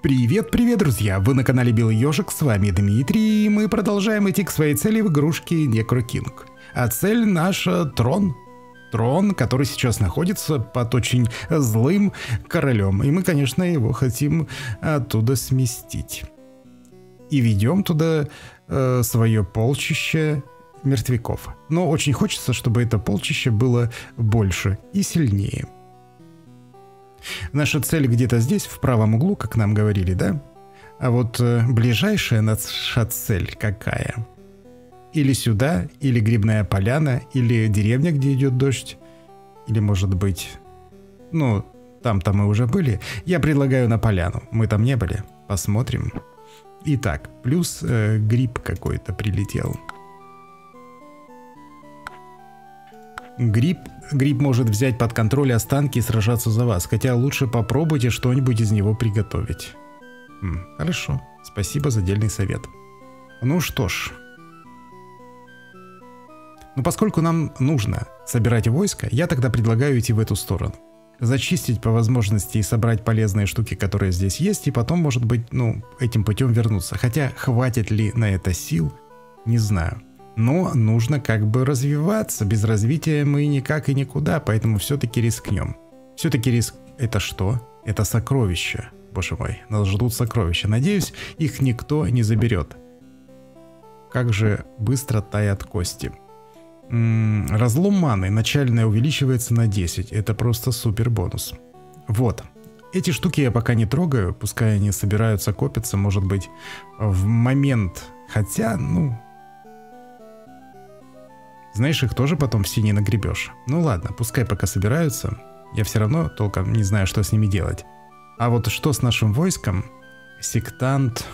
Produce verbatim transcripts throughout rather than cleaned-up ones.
Привет-привет, друзья! Вы на канале Белый Ёжик, с вами Дмитрий, и мы продолжаем идти к своей цели в игрушке Некрокинг. А цель наша трон. Трон, который сейчас находится под очень злым королем. И мы, конечно, его хотим оттуда сместить. И ведем туда э, свое полчище мертвяков. Но очень хочется, чтобы это полчище было больше и сильнее. Наша цель где-то здесь, в правом углу, как нам говорили, да? А вот э, ближайшая наша цель какая? Или сюда, или грибная поляна, или деревня, где идет дождь, или, может быть, ну, там-то мы уже были. Я предлагаю на поляну, мы там не были, посмотрим. Итак, плюс э, гриб какой-то прилетел. Гриб, гриб может взять под контроль останки и сражаться за вас, хотя лучше попробуйте что-нибудь из него приготовить. М, хорошо, спасибо за дельный совет. Ну что ж. Но поскольку нам нужно собирать войско, я тогда предлагаю идти в эту сторону. Зачистить по возможности и собрать полезные штуки, которые здесь есть, и потом, может быть, ну, этим путем вернуться. Хотя хватит ли на это сил, не знаю. Но нужно как бы развиваться. Без развития мы никак и никуда, поэтому все-таки рискнем. Все-таки риск... Это что? Это сокровища. Боже мой, нас ждут сокровища. Надеюсь, их никто не заберет. Как же быстро таят кости. М-м, разлом маны начальная увеличивается на десять. Это просто супер бонус. Вот. Эти штуки я пока не трогаю. Пускай они собираются, копятся, может быть, в момент. Хотя, ну... Знаешь, их тоже потом все не нагребешь. Ну ладно, пускай пока собираются. Я все равно толком не знаю, что с ними делать. А вот что с нашим войском? Сектант...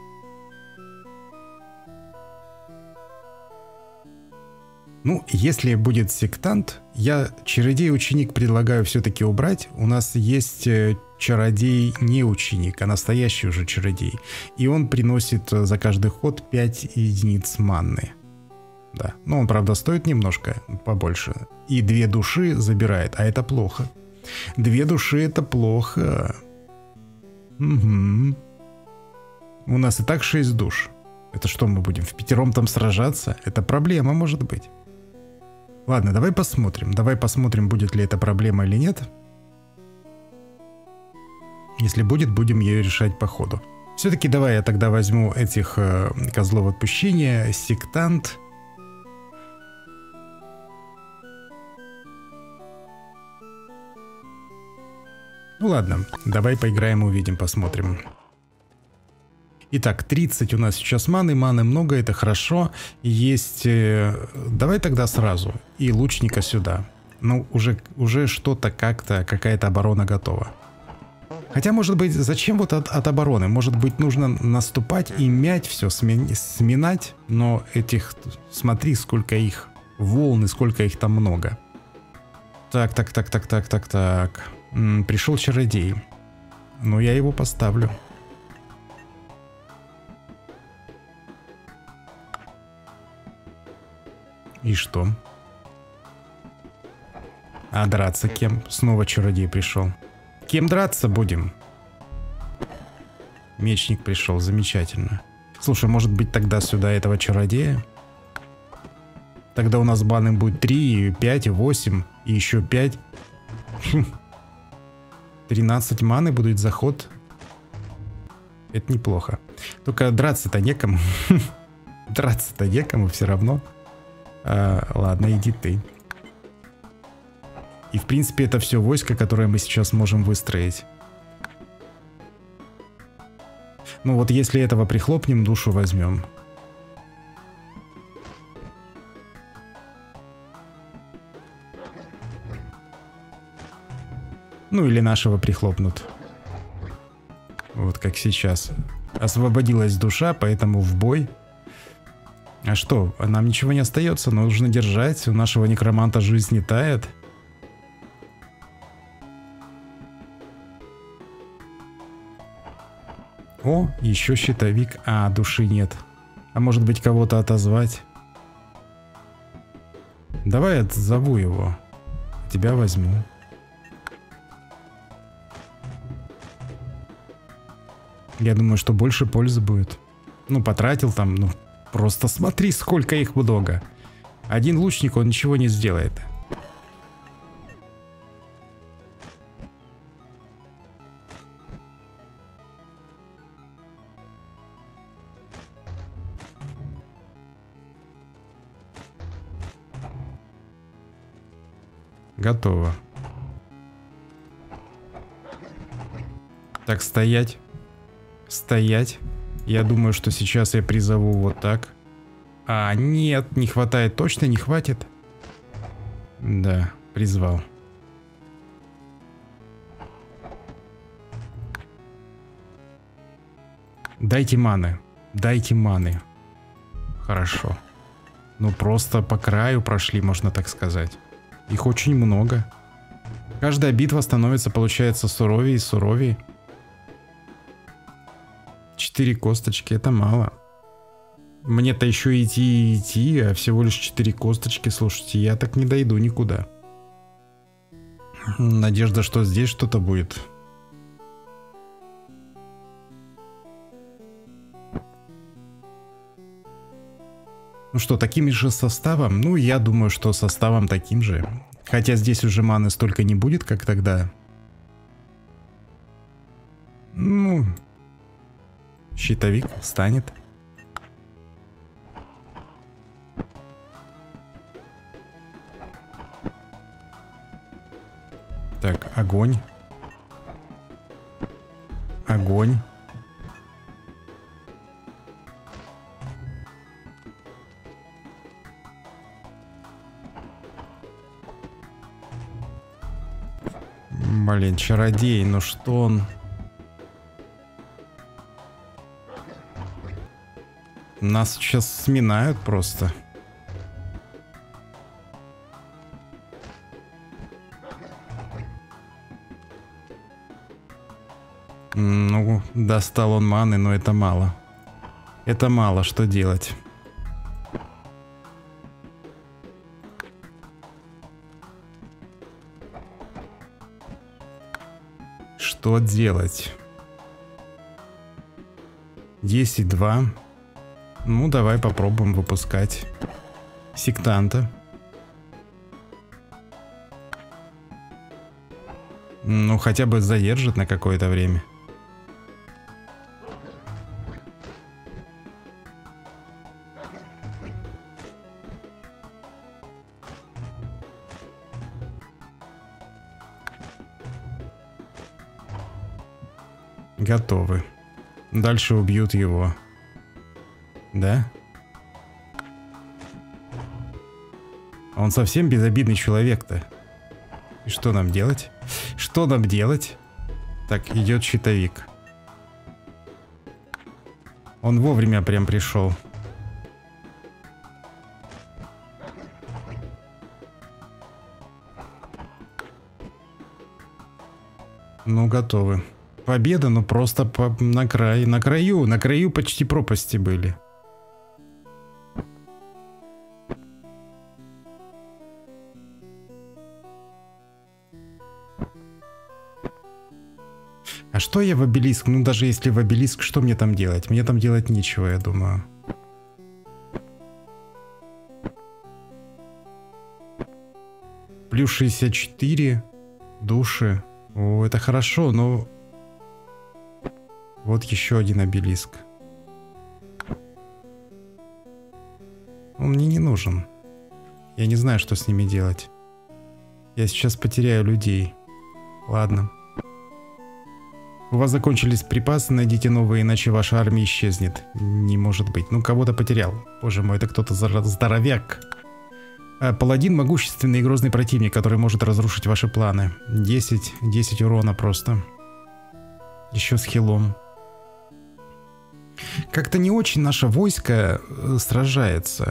Ну, если будет сектант, я чародей-ученик предлагаю все-таки убрать. У нас есть чародей не ученик, а настоящий уже чародей. И он приносит за каждый ход пять единиц манны. Да, но он, правда, стоит немножко побольше. И две души забирает, а это плохо. Две души это плохо. Угу. У нас и так шесть душ. Это что, мы будем в пятером там сражаться? Это проблема, может быть. Ладно, давай посмотрим. Давай посмотрим, будет ли это проблема или нет. Если будет, будем ее решать по ходу. Все-таки давай я тогда возьму этих э, козлов отпущения. Сектант... Ну ладно, давай поиграем, увидим, посмотрим. Итак, тридцать у нас сейчас маны, маны много, это хорошо. Есть... Э, давай тогда сразу. И лучника сюда. Ну, уже, уже что-то как-то, какая-то оборона готова. Хотя, может быть, зачем вот от, от обороны? Может быть, нужно наступать и мять все, сми, сминать. Но этих... Смотри, сколько их. Волны, сколько их там много. Так, так, так, так, так, так, так... Пришел чародей. Ну, я его поставлю. И что? А драться кем? Снова чародей пришел. Кем драться будем? Мечник пришел, замечательно. Слушай, может быть тогда сюда этого чародея? Тогда у нас баны будет три, пять, восемь и еще пять. тринадцать маны будет заход. Это неплохо. Только драться-то некому. Драться-то некому все равно. А, ладно, иди ты. И в принципе это все войско, которое мы сейчас можем выстроить. Ну вот если этого прихлопнем, душу возьмем. Ну или нашего прихлопнут. Вот как сейчас. Освободилась душа, поэтому в бой. А что, нам ничего не остается, нужно держать. У нашего некроманта жизнь не тает. О, еще щитовик. А, души нет. А может быть кого-то отозвать? Давай отзову его. Тебя возьму. Я думаю, что больше пользы будет. Ну, потратил там, ну, просто смотри, сколько их много. Один лучник, он ничего не сделает. Готово. Так, стоять. Стоять. Я думаю, что сейчас я призову вот так. А, нет, не хватает. Точно не хватит? Да, призвал. Дайте маны. Дайте маны. Хорошо. Ну, просто по краю прошли, можно так сказать. Их очень много. Каждая битва становится, получается, суровее и суровее. Четыре косточки, это мало. Мне-то еще идти и идти, а всего лишь четыре косточки. Слушайте, я так не дойду никуда. Надежда, что здесь что-то будет. Ну что, таким же составом? Ну, я думаю, что составом таким же. Хотя здесь уже маны столько не будет, как тогда. Ну, щитовик станет. Так, огонь. Огонь. Блин, чародей, ну что он? Нас сейчас сминают просто. Ну, достал он маны, но это мало. Это мало, что делать? Что делать? десять два. Ну, давай попробуем выпускать сектанта. Ну, хотя бы задержит на какое-то время. Готовы. Дальше убьют его. Да? Он совсем безобидный человек-то. И что нам делать? Что нам делать? Так, идет щитовик. Он вовремя прям пришел. Ну, готовы. Победа, ну просто по, на краю, на краю, на краю почти пропасти были. А что я в обелиск? Ну даже если в обелиск, что мне там делать? Мне там делать нечего, я думаю. Плюс шестьдесят четыре души. О, это хорошо, но... Вот еще один обелиск. Он мне не нужен. Я не знаю, что с ними делать. Я сейчас потеряю людей. Ладно. У вас закончились припасы, найдите новые, иначе ваша армия исчезнет. Не может быть. Ну, кого-то потерял. Боже мой, это кто-то здоровяк. Паладин — могущественный и грозный противник, который может разрушить ваши планы. десять, десять урона просто. Еще с хилом. Как-то не очень наше войско сражается.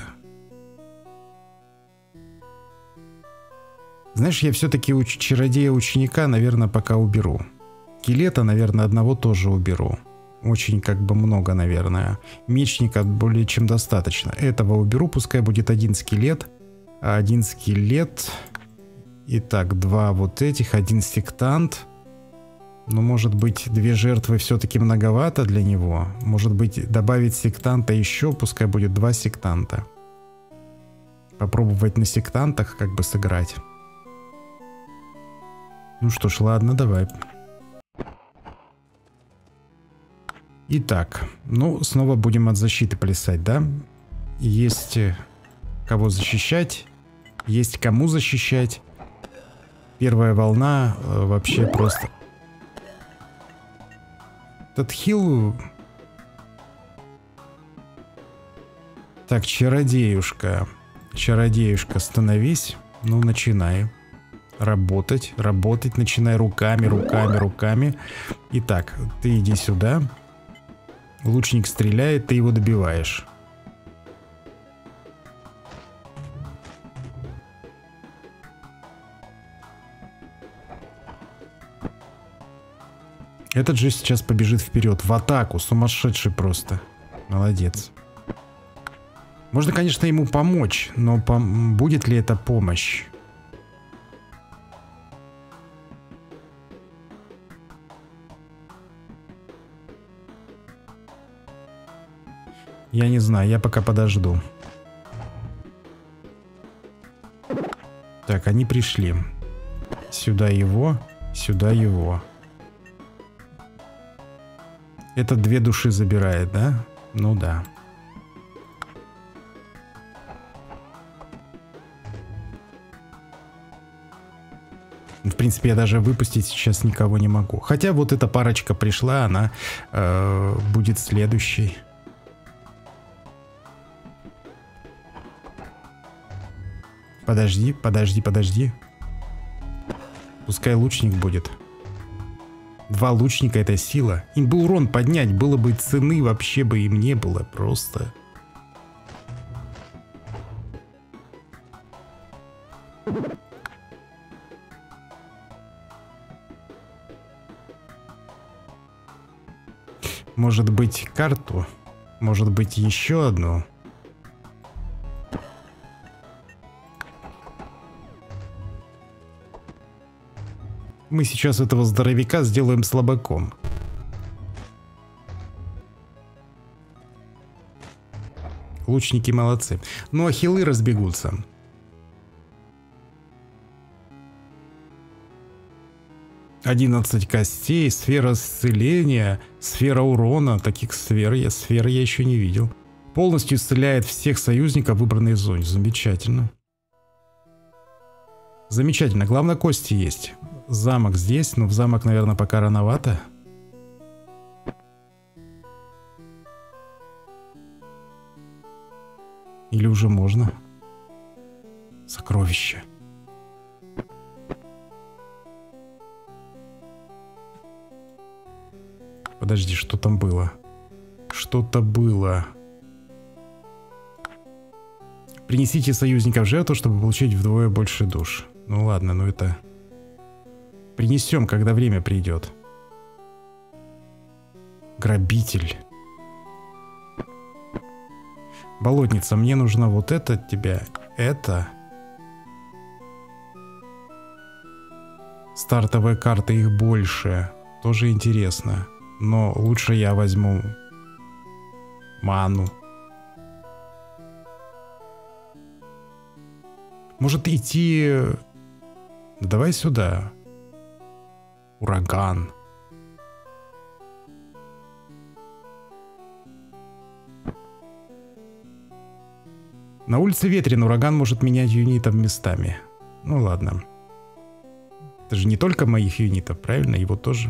Знаешь, я все-таки уч- чародея-ученика, наверное, пока уберу. Скелета, наверное, одного тоже уберу. Очень как бы много, наверное. Мечника более чем достаточно. Этого уберу, пускай будет один скелет. Один скелет. Итак, два вот этих, один сектант. Но может быть две жертвы все-таки многовато для него. Может быть добавить сектанта еще, пускай будет два сектанта. Попробовать на сектантах как бы сыграть. Ну что ж, ладно, давай. Итак, ну снова будем от защиты плясать, да? Есть кого защищать, есть кому защищать. Первая волна э, вообще просто... Этот хил... Так, чародеюшка. Чародеюшка, становись. Ну, начинай. Работать, работать. Начинай руками, руками, руками. Итак, ты иди сюда. Лучник стреляет, ты его добиваешь. Этот же сейчас побежит вперед, в атаку, сумасшедший просто. Молодец. Можно, конечно, ему помочь, но пом- будет ли это помощь? Я не знаю, я пока подожду. Так, они пришли. Сюда его, сюда его. Это две души забирает, да? Ну да. В принципе, я даже выпустить сейчас никого не могу. Хотя вот эта парочка пришла, она э, будет следующей. Подожди, подожди, подожди. Пускай лучник будет. Два лучника — это сила. Им бы урон поднять, было бы цены вообще бы им не было. Просто. Может быть, карту? Может быть, еще одну? Мы сейчас этого здоровяка сделаем слабаком. Лучники молодцы. Ну а хилы разбегутся. одиннадцать костей, сфера исцеления, сфера урона. Таких сфер я, сфер я еще не видел. Полностью исцеляет всех союзников в выбранной зоне. Замечательно. Замечательно. Главное, кости есть. Замок здесь, но в замок, наверное, пока рановато. Или уже можно? Сокровище. Подожди, что там было? Что-то было. Принесите союзников в жертву, чтобы получить вдвое больше душ. Ну ладно, ну это... Принесем, когда время придет. Грабитель. Болотница, мне нужно вот это от тебя. Это. Стартовые карты, их больше. Тоже интересно. Но лучше я возьму ману. Может идти... Давай сюда. Ураган. На улице ветрен, ураган может менять юнитов местами. Ну ладно. Это же не только моих юнитов, правильно? Его тоже.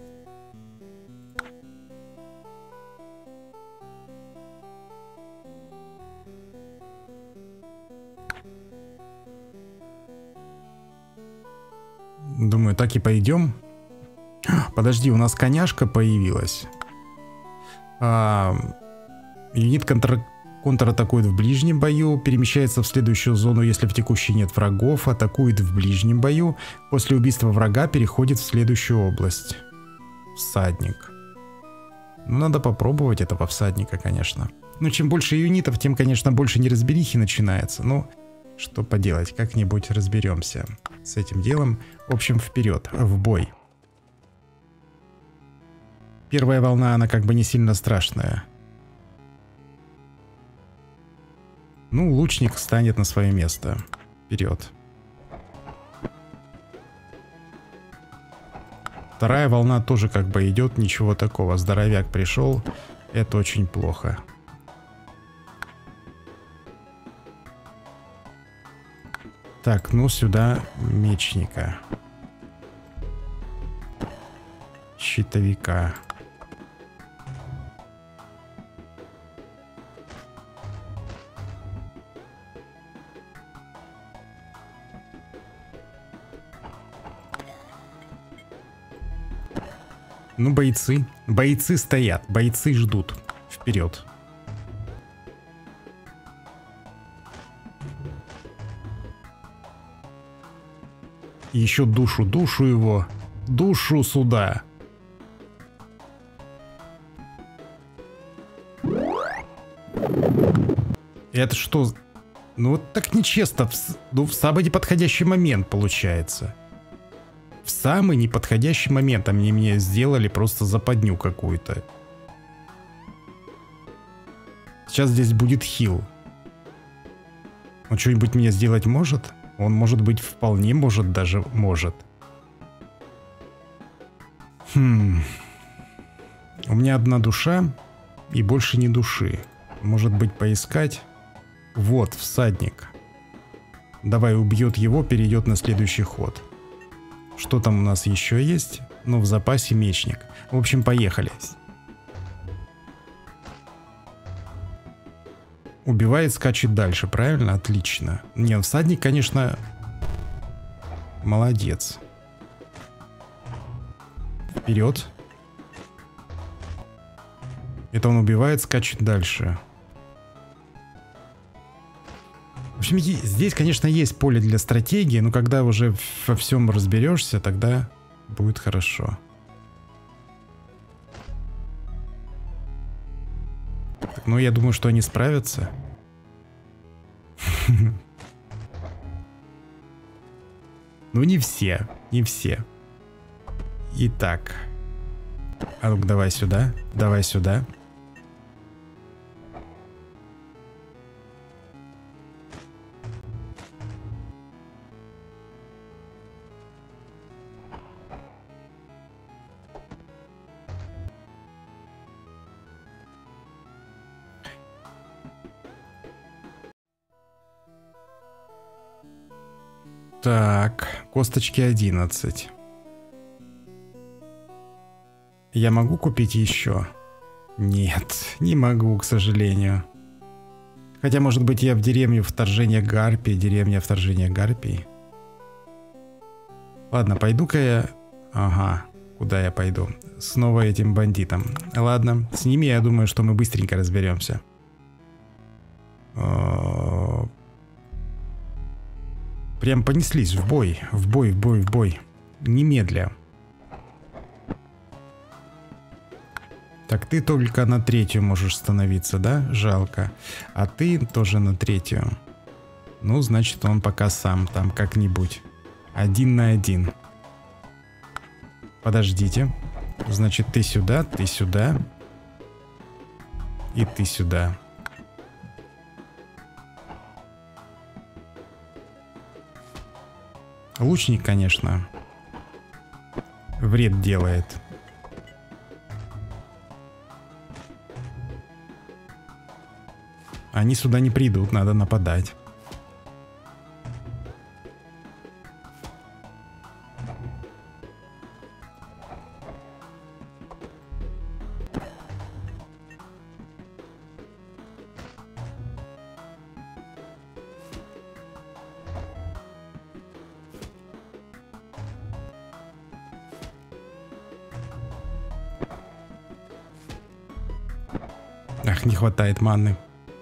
Думаю, так и пойдем. Подожди, у нас коняшка появилась. А, юнит контр... контратакует в ближнем бою, перемещается в следующую зону, если в текущей нет врагов, атакует в ближнем бою, после убийства врага переходит в следующую область. Всадник. Ну, надо попробовать этого всадника, конечно. Но чем больше юнитов, тем, конечно, больше неразберихи начинается. Ну, что поделать, как-нибудь разберемся с этим делом. В общем, вперед, в бой. Первая волна, она как бы не сильно страшная. Ну, лучник станет на свое место. Вперед. Вторая волна тоже как бы идет, ничего такого. Здоровяк пришел, это очень плохо. Так, ну сюда мечника. Щитовика. Ну, бойцы. Бойцы стоят. Бойцы ждут. Вперед. Еще душу, душу его. Душу сюда. Это что? Ну вот так нечестно. В, ну, в самый неподходящий момент получается. В самый неподходящий момент они мне сделали просто западню какую-то. Сейчас здесь будет хил. Он что-нибудь мне сделать может? Он, может быть, вполне может, даже может. Хм. У меня одна душа и больше ни души. Может быть, поискать? Вот, всадник. Давай, убьет его, перейдет на следующий ход. Что там у нас еще есть? Ну, в запасе мечник. В общем, поехали. Убивает, скачет дальше, правильно? Отлично. Не, всадник, конечно, молодец. Вперед. Это он убивает, скачет дальше. В общем, здесь, конечно, есть поле для стратегии, но когда уже во всем разберешься, тогда будет хорошо. Так, ну, я думаю, что они справятся. Ну, не все, не все. Итак. А ну-ка, давай сюда, давай сюда. Так, косточки одиннадцать. Я могу купить еще? Нет, не могу, к сожалению. Хотя, может быть, я в деревню вторжения гарпий, деревня вторжения гарпий. Ладно, пойду-ка я... Ага, куда я пойду? Снова этим бандитам. Ладно, с ними, я думаю, что мы быстренько разберемся. Прям понеслись в бой, в бой, в бой, в бой. Немедля. Так, ты только на третью можешь становиться, да? Жалко. А ты тоже на третью. Ну, значит, он пока сам там как-нибудь. Один на один. Подождите. Значит, ты сюда, ты сюда. И ты сюда. Лучник, конечно, вред делает. Они сюда не придут, надо нападать. Ах, не хватает маны.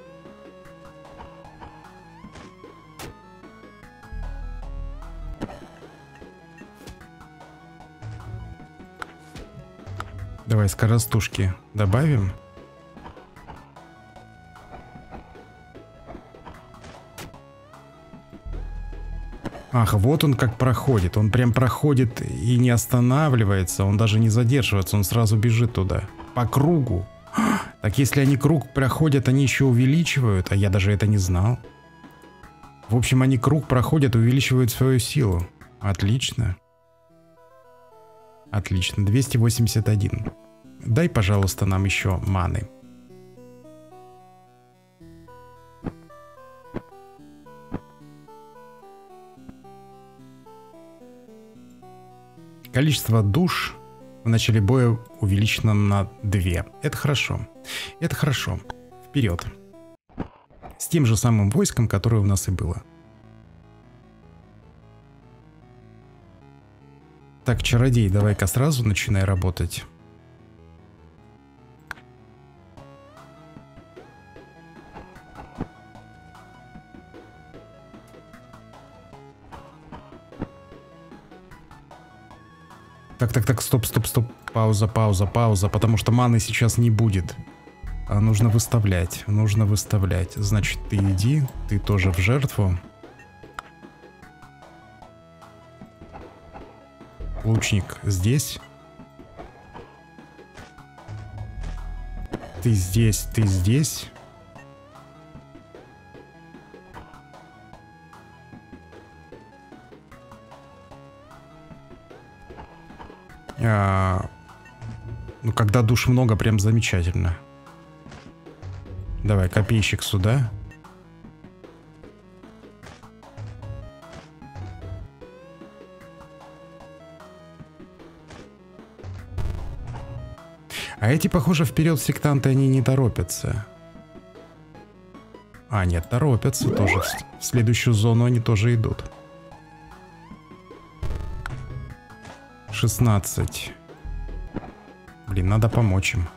Давай скоростушки добавим. Ах, вот он как проходит. Он прям проходит и не останавливается. Он даже не задерживается. Он сразу бежит туда. По кругу. Так если они круг проходят, они еще увеличивают. А я даже это не знал. В общем, они круг проходят, увеличивают свою силу. Отлично. Отлично. двести восемьдесят один. Дай, пожалуйста, нам еще маны. Количество душ в начале боя увеличено на две. Это хорошо. Это хорошо. Вперед. С тем же самым войском, которое у нас и было. Так, чародей, давай-ка сразу начинай работать. Так, так, так, стоп, стоп, стоп. Пауза, пауза, пауза, потому что маны сейчас не будет. А нужно выставлять, нужно выставлять. Значит, ты иди, ты тоже в жертву. Лучник здесь. Ты здесь, ты здесь. А, ну, когда душ много, прям замечательно. Давай, копейщик сюда. А эти, похоже, вперед сектанты, они не торопятся. А, нет, торопятся тоже. В следующую зону они тоже идут. шестнадцать. Блин, надо помочь им.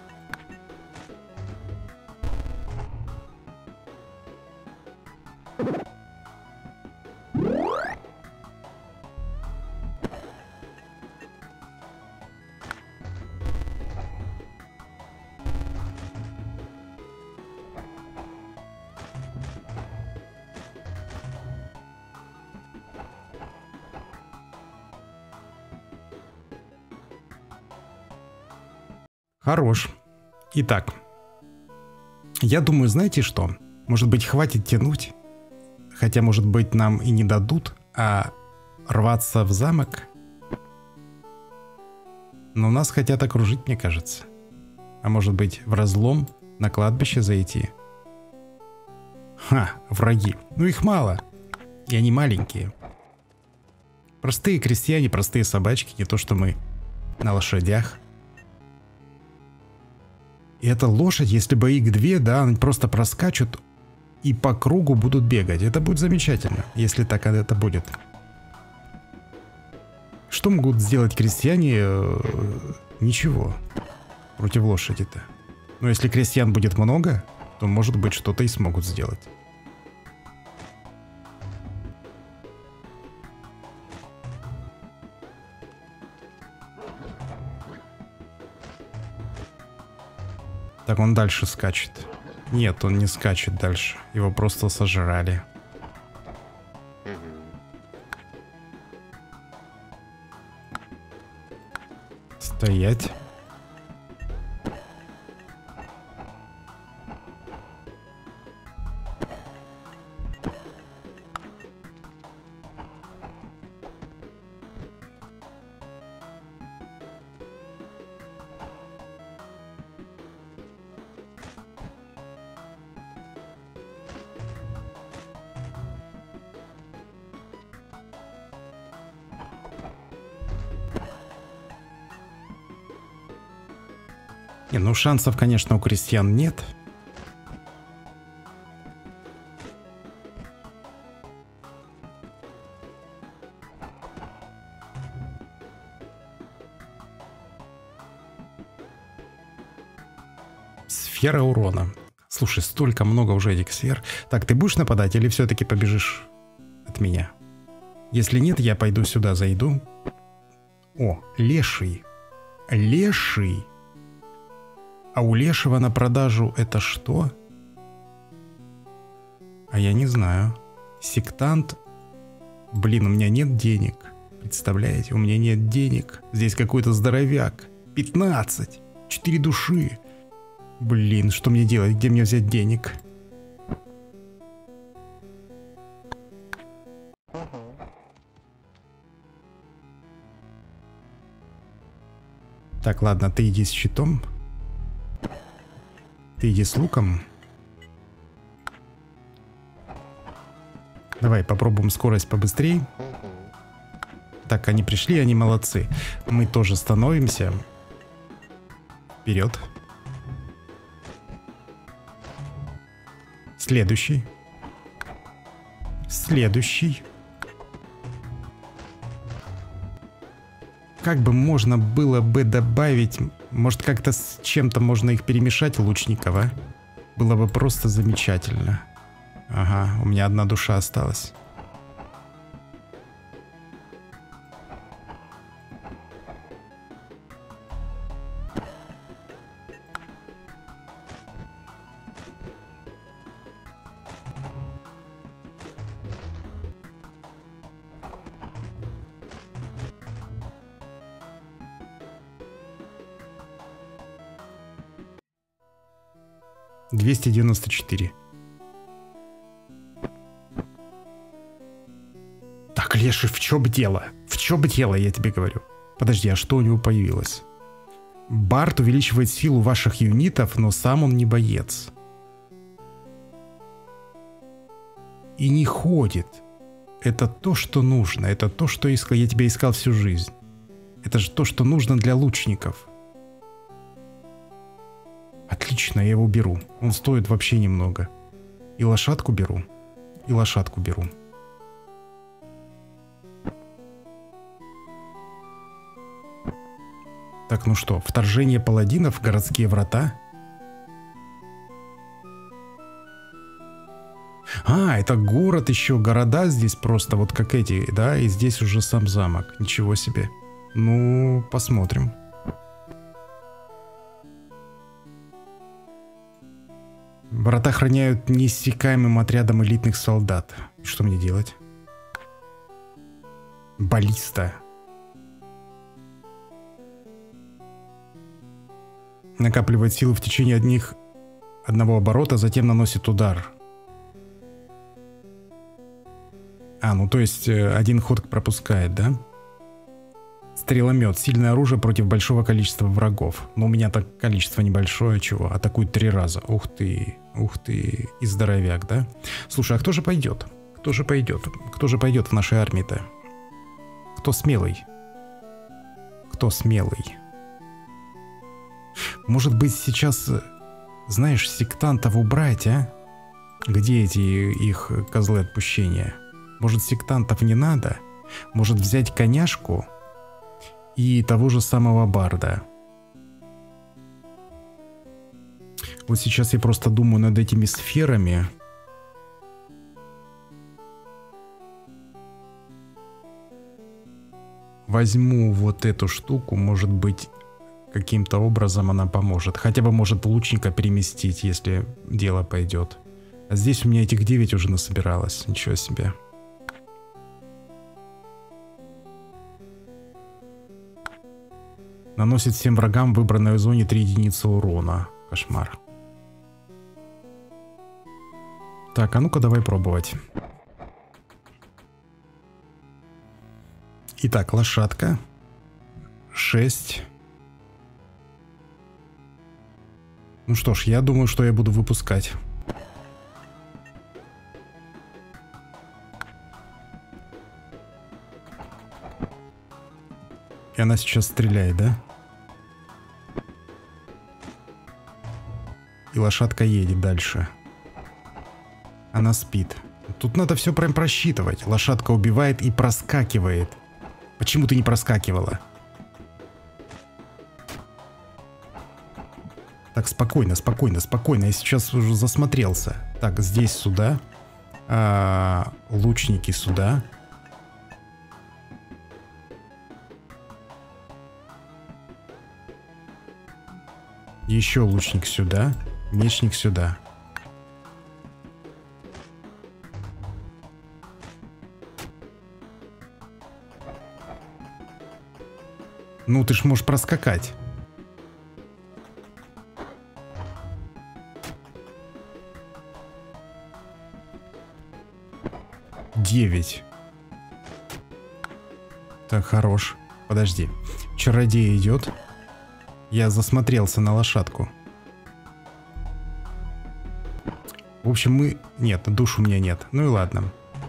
Хорош. Итак, я думаю, знаете что? Может быть, хватит тянуть? Хотя, может быть, нам и не дадут, а рваться в замок? Но нас хотят окружить, мне кажется. А может быть, в разлом на кладбище зайти? Ха, враги. Ну их мало. И они маленькие. Простые крестьяне, простые собачки, не то что мы на лошадях. И эта лошадь, если бы их две, да, они просто проскачут и по кругу будут бегать. Это будет замечательно, если так это будет. Что могут сделать крестьяне? Ничего против лошади-то. Но если крестьян будет много, то, может быть, что-то и смогут сделать. Так, он дальше скачет. Нет, он не скачет дальше. Его просто сожрали. Стоять. Не, ну шансов, конечно, у крестьян нет. Сфера урона. Слушай, столько много уже этих сфер. Так, ты будешь нападать или все-таки побежишь от меня? Если нет, я пойду сюда, зайду. О, леший. Леший. А у лешего на продажу это что? А я не знаю. Сектант Блин, у меня нет денег. Представляете, у меня нет денег. Здесь какой-то здоровяк. пятнадцать. четыре души. Блин, что мне делать? Где мне взять денег? Так, ладно, ты иди с щитом. Ты иди с луком. Давай попробуем скорость побыстрее. Так, они пришли, они молодцы. Мы тоже становимся. Вперед. Следующий. Следующий. Как бы можно было бы добавить... Может, как-то с чем-то можно их перемешать, лучников, а? Было бы просто замечательно. Ага, у меня одна душа осталась. двести девяносто четыре. Так, Леший, в чем дело? В чем дело, я тебе говорю? Подожди, а что у него появилось? Бард увеличивает силу ваших юнитов, но сам он не боец. И не ходит. Это то, что нужно. Это то, что искал. Я тебя искал всю жизнь. Это же то, что нужно для лучников. Отлично, я его беру. Он стоит вообще немного. И лошадку беру. И лошадку беру. Так, ну что, вторжение паладинов, городские врата. А, это город еще, города здесь просто вот как эти, да, и здесь уже сам замок. Ничего себе. Ну, посмотрим. Врата охраняют неиссякаемым отрядом элитных солдат. Что мне делать? Баллиста. Накапливает силу в течение одних, одного оборота, затем наносит удар. А, ну то есть один ход пропускает, да? Стреломет. Сильное оружие против большого количества врагов. Но у меня так количество небольшое, чего? Атакует три раза. Ух ты, ух ты. И здоровяк, да? Слушай, а кто же пойдет? Кто же пойдет? Кто же пойдет в нашей армии-то? Кто смелый? Кто смелый? Может быть сейчас, знаешь, сектантов убрать, а? Где эти их козлы отпущения? Может, сектантов не надо? Может, взять коняшку и того же самого барда? Вот сейчас я просто думаю над этими сферами. Возьму вот эту штуку, может быть, каким-то образом она поможет. Хотя бы может лучника переместить, если дело пойдет. А здесь у меня этих девять уже насобиралось. Ничего себе. Наносит всем врагам в выбранной зоне три единицы урона. Кошмар. Так, а ну-ка давай пробовать. Итак, лошадка. шесть. Ну что ж, я думаю, что я буду выпускать. И она сейчас стреляет, да? И лошадка едет дальше. Она спит. Тут надо все прям просчитывать. Лошадка убивает и проскакивает. Почему ты не проскакивала? Так, спокойно, спокойно, спокойно. Я сейчас уже засмотрелся. Так, здесь сюда. А, лучники сюда. Еще лучник сюда. Мечник сюда. Ну, ты ж можешь проскакать. Девять. Так, хорош. Подожди. Чародей идет. Я засмотрелся на лошадку. В общем, мы... Нет, душ у меня нет. Ну и ладно.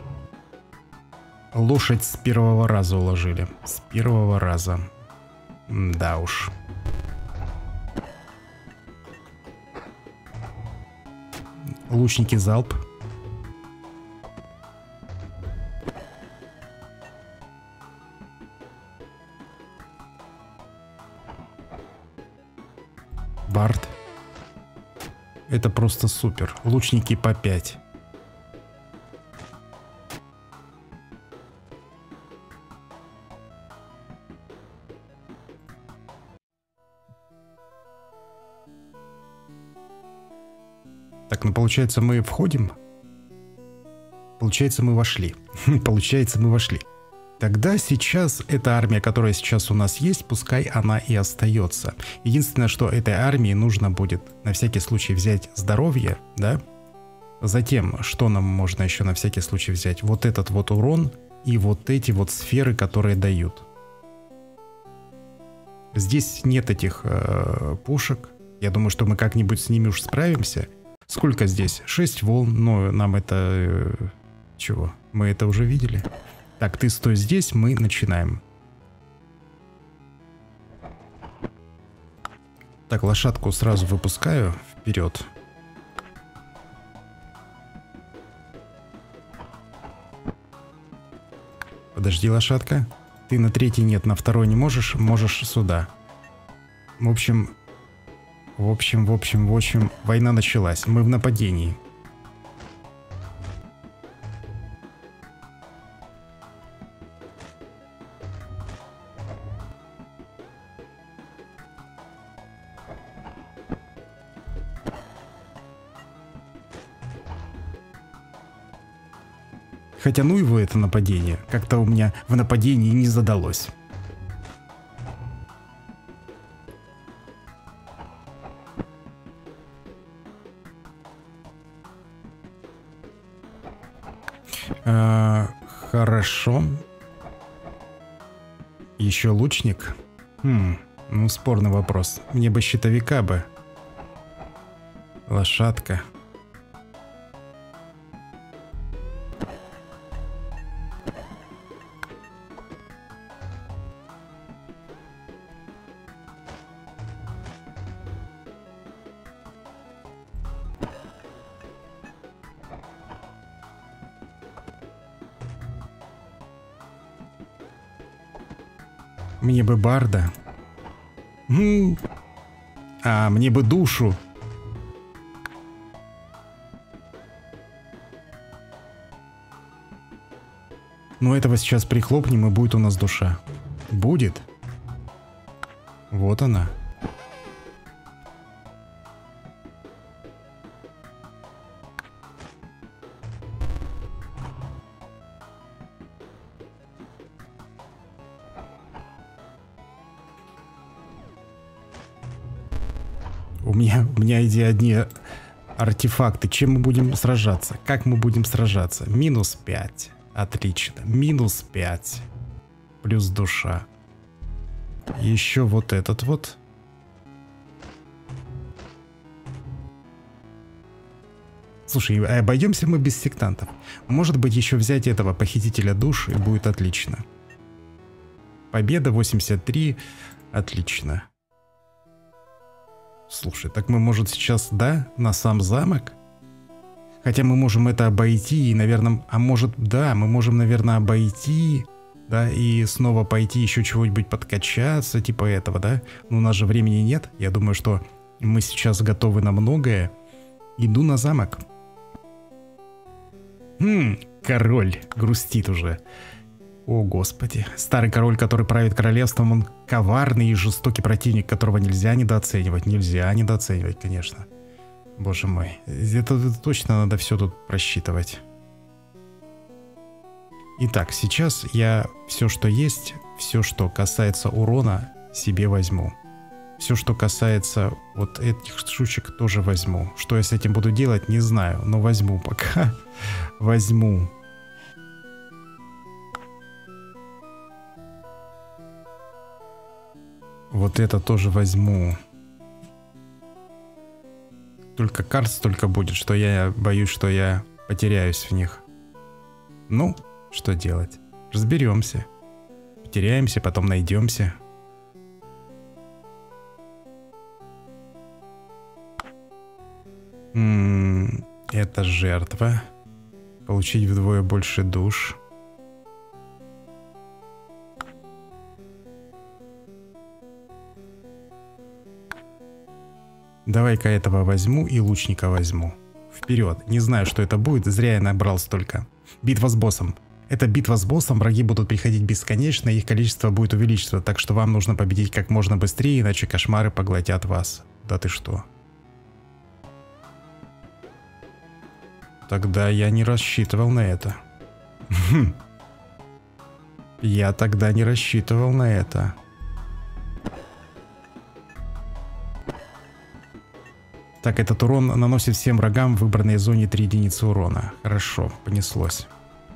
Лошадь с первого раза уложили. С первого раза. Да уж. Лучники залп. Бард. Это просто супер. Лучники по пять. Так, ну получается мы входим. Получается мы вошли. Получается мы вошли. Тогда сейчас эта армия, которая сейчас у нас есть, пускай она и остается. Единственное, что этой армии нужно будет на всякий случай взять здоровье, да? Затем, что нам можно еще на всякий случай взять? Вот этот вот урон и вот эти вот сферы, которые дают. Здесь нет этих э, пушек. Я думаю, что мы как-нибудь с ними уж справимся. Сколько здесь? шесть волн, но нам это... Э, чего? Мы это уже видели? Так, ты стой здесь, мы начинаем. Так, лошадку сразу выпускаю вперед. Подожди, лошадка. Ты на третий нет, на второй не можешь, можешь сюда. В общем, в общем, в общем, в общем, война началась. Мы в нападении. Хотя ну его это нападение. Как-то у меня в нападении не задалось. А, хорошо. Еще лучник? Хм, ну спорный вопрос. Мне бы щитовика бы. Лошадка. Мне бы барда. М-м. А, мне бы душу. Но этого сейчас прихлопнем, и будет у нас душа. Будет. Вот она. У меня, у меня эти одни артефакты. Чем мы будем сражаться? Как мы будем сражаться? Минус пять. Отлично. Минус пять. Плюс душа. Еще вот этот вот. Слушай, обойдемся мы без сектантов. Может быть, еще взять этого похитителя душ, и будет отлично. Победа восемьдесят три. Отлично. Слушай, так мы, может, сейчас, да, на сам замок? Хотя мы можем это обойти и, наверное, а может, да, мы можем, наверное, обойти, да, и снова пойти еще чего-нибудь подкачаться, типа этого, да? Но у нас же времени нет. Я думаю, что мы сейчас готовы на многое. Иду на замок. Хм, король грустит уже. О, господи. Старый король, который правит королевством, он коварный и жестокий противник, которого нельзя недооценивать. Нельзя недооценивать, конечно. Боже мой. Это, это точно надо все тут просчитывать. Итак, сейчас я все, что есть, все, что касается урона, себе возьму. Все, что касается вот этих штучек, тоже возьму. Что я с этим буду делать, не знаю, но возьму пока. Возьму. Вот это тоже возьму. Только карт столько будет, что я боюсь, что я потеряюсь в них. Ну, что делать? Разберемся. Потеряемся, потом найдемся. М-м, это жертва. Получить вдвое больше душ. Давай-ка этого возьму и лучника возьму. Вперед. Не знаю, что это будет, зря я набрал столько. Битва с боссом. Это битва с боссом, враги будут приходить бесконечно, их количество будет увеличиваться, так что вам нужно победить как можно быстрее, иначе кошмары поглотят вас. Да ты что? Тогда я не рассчитывал на это. Я тогда не рассчитывал на это. Так, этот урон наносит всем врагам в выбранной зоне три единицы урона. Хорошо, понеслось.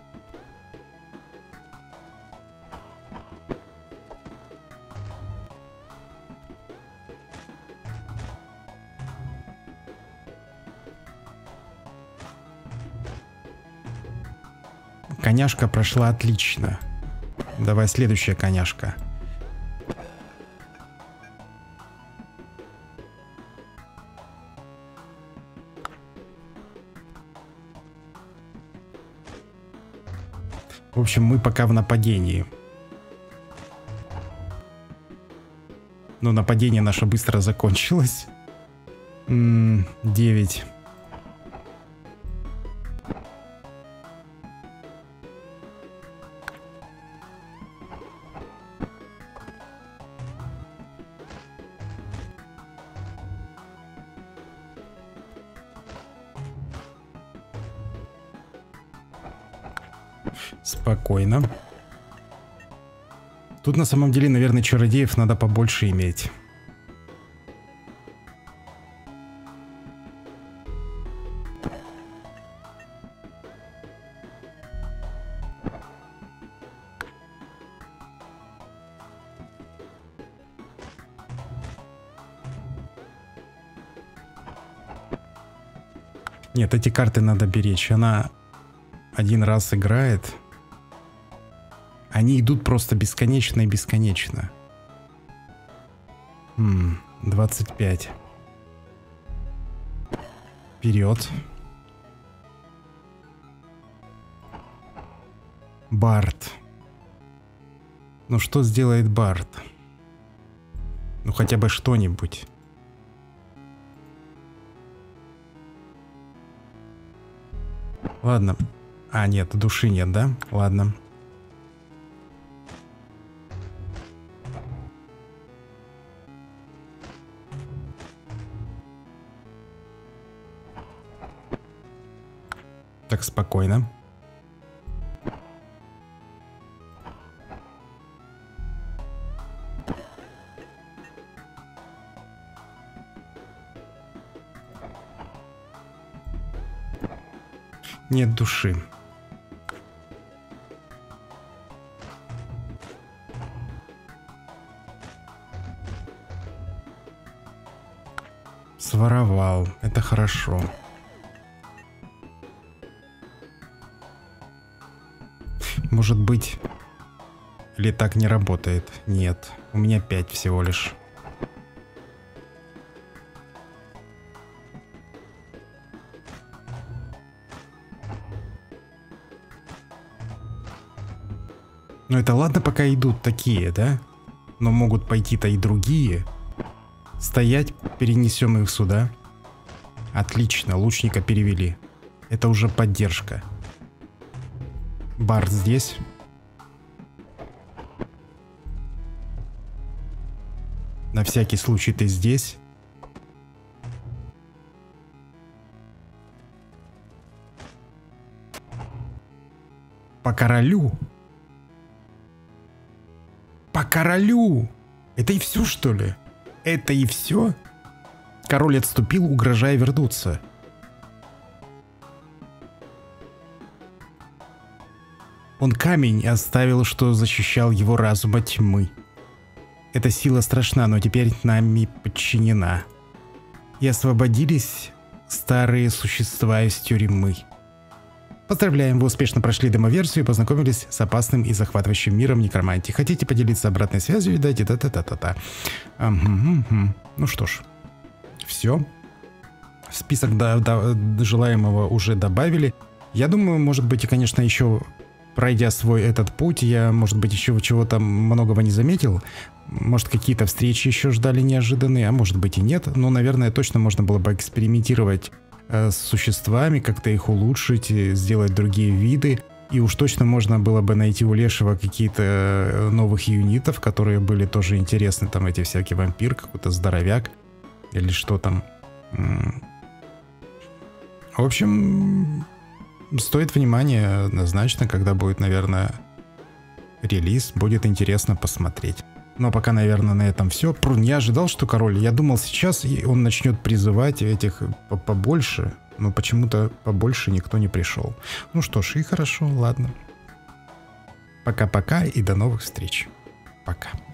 Коняшка прошла отлично. Давай следующая коняшка. В общем, мы пока в нападении. Но нападение наше быстро закончилось. М-м, девять. Спокойно. Тут на самом деле, наверное, чародеев надо побольше иметь. Нет, эти карты надо беречь. Она один раз играет. Они идут просто бесконечно и бесконечно. М-м, двадцать пять. Вперед. Бард. Ну что сделает Бард? Ну хотя бы что-нибудь. Ладно. А, нет, души нет, да? Ладно. Так, спокойно. Нет души. Своровал. Это хорошо. Может быть... Или так не работает? Нет. У меня пять всего лишь. Ну это ладно, пока идут такие, да? Но могут пойти-то и другие. Стоять, перенесем их сюда. Отлично, лучника перевели. Это уже поддержка. Бард здесь. На всякий случай ты здесь. По королю. По королю. Это и все, что ли? Это и все? Король отступил, угрожая вернуться. Он камень оставил, что защищал его разум от тьмы. Эта сила страшна, но теперь нами подчинена. И освободились старые существа из тюрьмы. Поздравляем, вы успешно прошли демо-версию и познакомились с опасным и захватывающим миром некромантии. Хотите поделиться обратной связью? Дайте та-та-та-та-та. Ну что ж, все. В список до, до, желаемого уже добавили. Я думаю, может быть, и, конечно, еще пройдя свой этот путь, я, может быть, еще чего-то многого не заметил. Может, какие-то встречи еще ждали неожиданные, а может быть и нет. Но, наверное, точно можно было бы экспериментировать э, с существами, как-то их улучшить, сделать другие виды. И уж точно можно было бы найти у Лешего какие-то новых юнитов, которые были тоже интересны. Там эти всякие вампир, какой-то здоровяк или что там. В общем, стоит внимания однозначно, когда будет, наверное, релиз. Будет интересно посмотреть. Но пока, наверное, на этом все. Не ожидал, что король. Я думал, сейчас он начнет призывать этих побольше. Но почему-то побольше никто не пришел. Ну что ж, и хорошо, ладно. Пока-пока и до новых встреч. Пока.